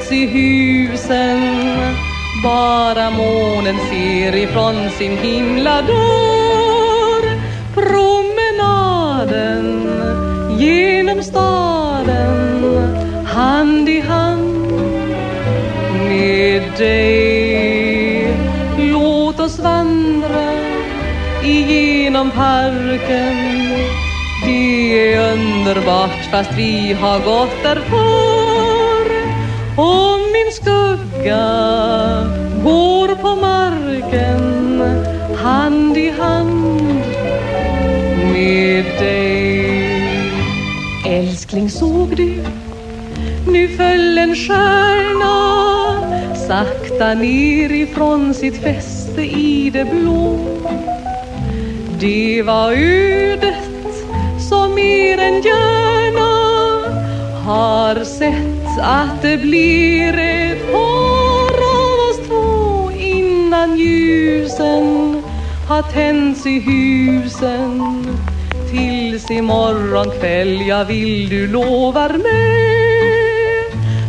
tänts i husen. Bara månen ser ifrån sin himla dörr. Promenaden genom staden, hand i hand med dig. Låt oss vandra igenom parken. Det är underbart fast vi har gått där förr. Och min skugga går på marken, hand i hand med dig. Älskling, såg du? Nu föll en stjärna sakta ner ifrån sitt fäste i det blå. Det var ödet som mer än gärna har sett att det blir ett par av oss två innan ljusen har tänts i husen. Tills imorgon kväll, jag vill du lovar mig.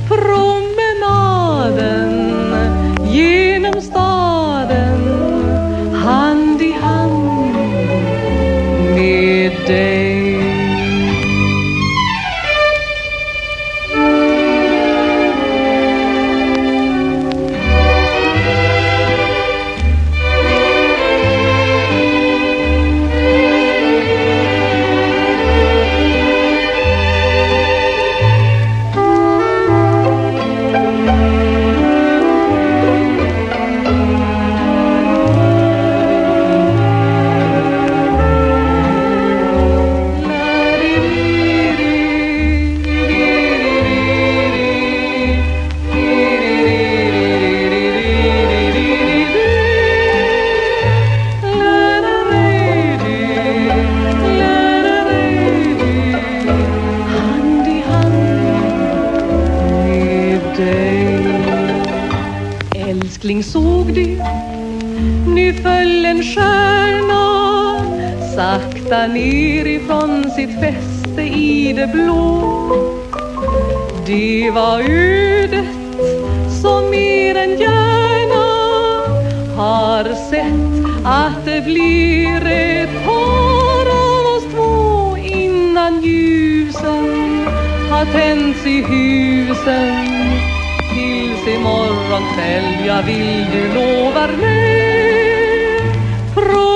Promenaden genom staden, hand i hand med dig. Älskling, såg du? Nu föll en stjärna sakta ner ifrån sitt fäste i det blå. Det var ödet som mer än gärna har sett att det blir ett par av oss två innan ljusen har tänts i husen. Tills imorgon kväll, jag vill du lovar mig.